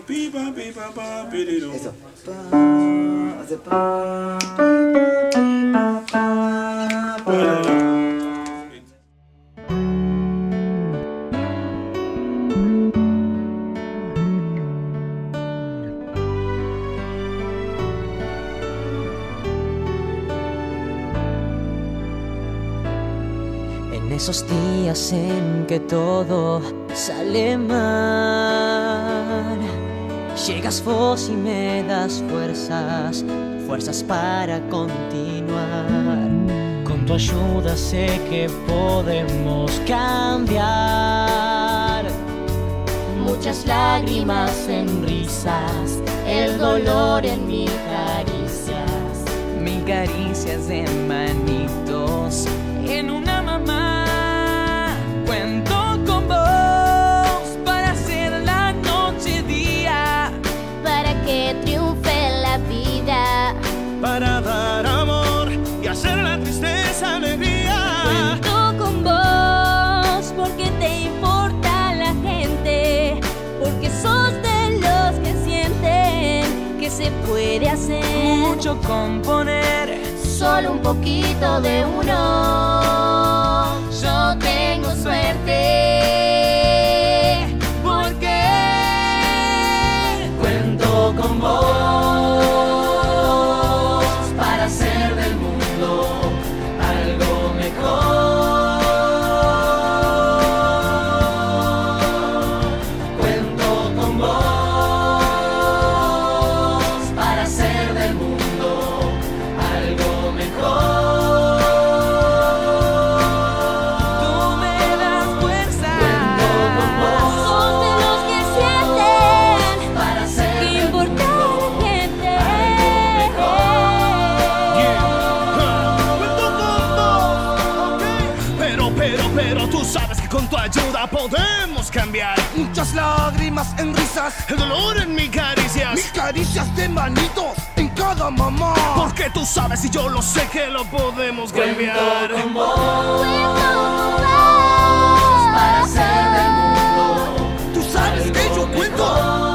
Eso. En esos días en que todo sale mal, llegas vos y me das fuerzas, fuerzas para continuar. Con tu ayuda sé que podemos cambiar. Muchas lágrimas en risas, el dolor en mis caricias de manitos en una mamá. Cuento con vos para hacer la noche día, para que triunfe la vida, para dar amor y hacer la tristeza alegría. Cuento con vos porque te importa la gente, porque sos de los que sienten que se puede hacer mucho componer, solo un poquito de uno. Yo tengo suerte porque cuento con vos para hacer del mundo algo mejor. Cuento con vos para hacer del mundo algo mejor. Tú me das fuerza. Cuento con vos. sos de los que sienten Para hacer que del importa mundo la gente. Cuento con vos, pero tú sabes que con tu ayuda podemos cambiar. Muchas lágrimas en risas, El dolor en mis caricias, mis caricias de manitos en cada mamá. porque tú sabes y yo lo sé que lo podemos cambiar. Cuento con vos Cuento con vos para hacer del mundo Tú sabes que yo cuento.